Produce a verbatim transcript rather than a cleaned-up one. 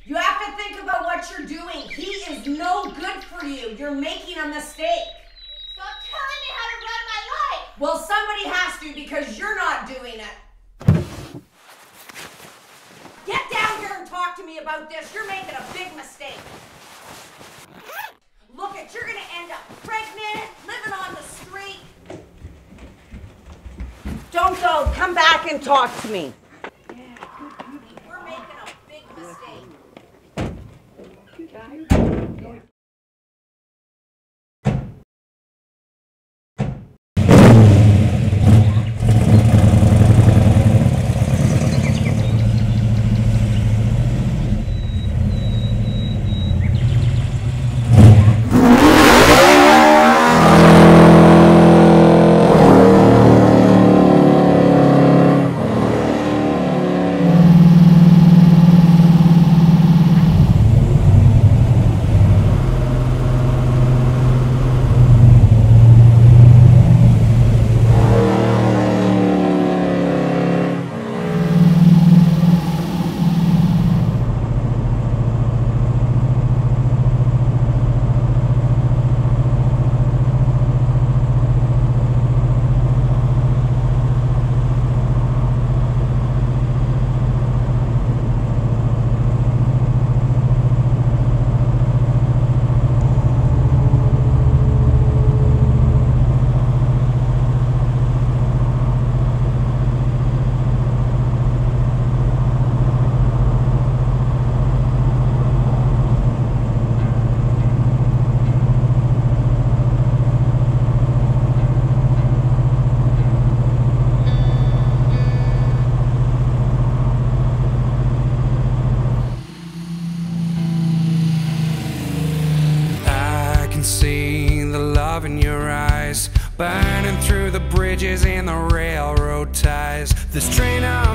You have to think about what you're doing. He is no good for you. You're making a mistake. Stop telling me how to run my life. Well, somebody has to because you're not doing it. Get down here and talk to me about this. You're making a big mistake. Look at, you're gonna end up pregnant, living on the street. Don't go. Come back and talk to me. We're making a big mistake. See the love in your eyes, burning through the bridges and the railroad ties. This train of